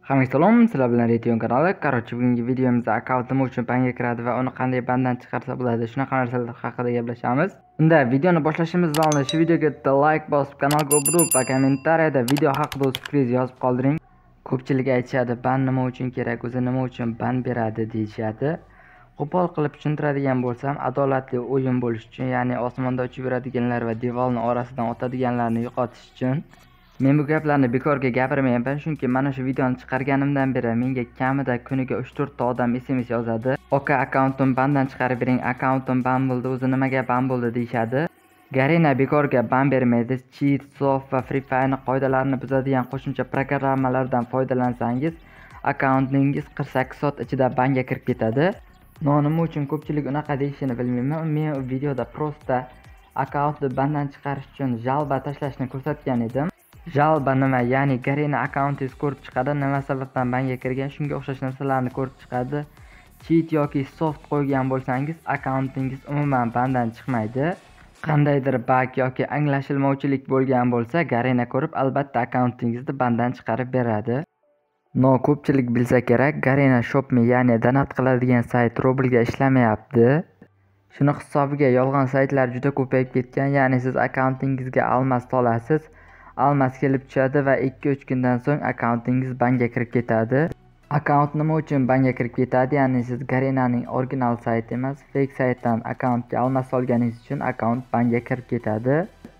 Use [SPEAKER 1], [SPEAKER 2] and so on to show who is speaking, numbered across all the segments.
[SPEAKER 1] Hammaga salom, sizlar bilan Rayton kanali. Bugungi videomizda akkaunt nima uchun banga kiradi va uni qanday banddan chiqarsa bo'ladi, shunaqa narsalar haqida gaplashamiz. Unda videoni boshlashimiz oldin shu videoga bitta like bosib, kanalga obuna va kommentariyada video haqida o'z fikringizni yozib qoldiring. Ko'pchilik aytishadi, ban nima uchun kerak, o'zi nima uchun ban beradi deyishadi. Qo'pol qilib tushuntiradigan bo'lsam, adolatli o'yin bo'lish uchun, ya'ni osmonda uchib yuradiganlar va devorning orasidan o'tadiganlarni yo'qotish uchun. Men bu gaplarni bekorga gapirmayapman, chunki mana shu videoni chiqarganimdan beri menga kamida kuniga 3-4 ta odam SMS yozadi. "Oka, akkauntim bandan chiqarib bering, akkauntim ban bo'ldi, o'zi nimaga ban bo'ldi" deyshadi. Garena bekorga ban bermaydi. Cheat, soft va Free Fire qoidalarini buzadigan qo'shimcha programmalardan foydalansangiz, akkauntingiz 48 soat ichida banga kirib ketadi. Nima uchun ko'pchilik unaqa deyishini bilmayman. Men videoda prosta akkauntni bandan chiqarish uchun jalba tashlashni ko'rsatgan edim. Jalba nima? Ya'ni Garena akkauntingiz ko'rib chiqadi, nima sababdan banga kirgan, shunga o'xshash narsalarni ko'rib chiqadi. Cheat yoki soft qo'ygan bo'lsangiz, akkauntingiz umuman bandan chiqmaydi. Qandaydir bug yoki anglashilmovchilik bo'lgan bo'lsa, Garena ko'rib, albatta akkauntingizni bandan chiqarib beradi. Ko'pchilik bilsa kerak, Garena Shop.me, ya'ni donat qiladigan sayt rublga ishlamayapti. Shuni hisobiga yolg'on saytlar juda ko'payib ketgan, ya'ni siz akkauntingizga almas solasiz, almas kelib tushadi va 2-3 kundan so'ng akkauntingiz banga kirib ketadi. Akkaunt nima uchun banga kirib ketadi? Ya'ni siz Garenaning original sayti emas, fake saytdan akkauntga almas solganingiz uchun akkaunt banga kirib ketadi.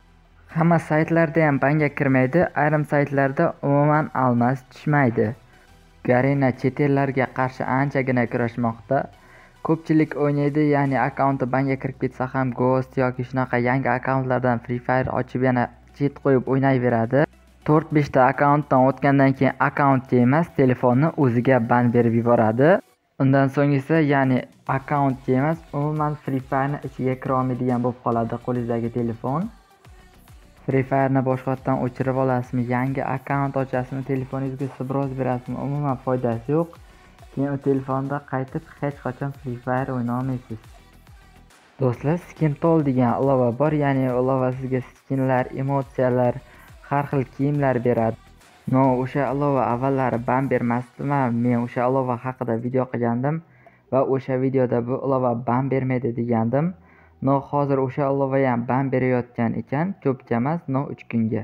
[SPEAKER 1] Hamma saytlarda ham banga kirmaydi, ayrim saytlarda umuman almas tushmaydi. Garena chet ellarga qarshi anchagina kurashmoqda. Ko'pchilik o'ynaydi, ya'ni akkaunti banga kirib ketsa ham Ghost yoki shunaqa yangi akkauntlardan Free Fire ochib yana cheat qo'yib o'ynayveradi. 4-5 ta akkauntdan o'tgandan keyin akkauntga emas, telefonni o'ziga ban berib yuboradi. Undan so'ng esa, ya'ni akkauntga emas, umuman Free Fire'ni ichiga kira olmaydigan bo'lib qoladi qo'lingizdagi telefon. Free Fire'ni boshqatdan o'chirib olasizmi, yangi akkaunt ochasizmi, telefoningizga sibroz berasizmi, umuman foydasi yo'q. Keyin u telefonda qaytib hech qachon Free Fire o'ynay olmaysiz. Do'stlar, skin tool degan ilova bor, ya'ni ilova sizga skinlar, emotsiyalar, har xil kiyimlar beradi. O'sha ilova avvallari ban bermasdimi? Men o'sha ilova haqida video qilgandim va o'sha videoda bu ilova ban bermaydi degandim. Hozir o'sha ilova ham ban berayotgan ekan, ko'pga emas, 3 kunga.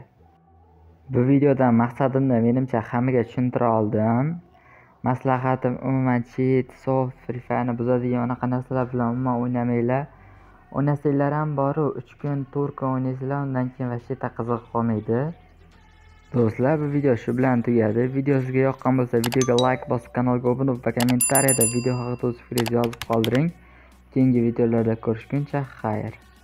[SPEAKER 1] Bu videodan maqsadimni menimcha hammaga tushuntira oldim. Maslahatim umuman cheat, soft, Free Fire'ni buzadigan unaqa narsalar bilan umuman o'ynamanglar. O'ynasanglar ham bor-u, 3 kun, 4 kun o'ynaysizlar, undan keyin vashita qiziq qolmaydi. Do'stlar, bu video shu bilan tugadi. Video sizga yoqqan bo'lsa, videoga like bosib, kanalga obuna va kommentariyada video haqida o'z fikringizni yozib qoldiring. Keyingi videolarda ko'rishguncha xayr.